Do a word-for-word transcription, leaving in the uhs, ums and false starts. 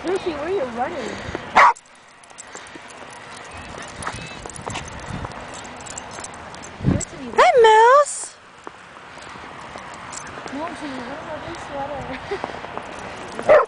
Lucy, where are you running? Hey, Mouse! No, she's wearing a blue sweater.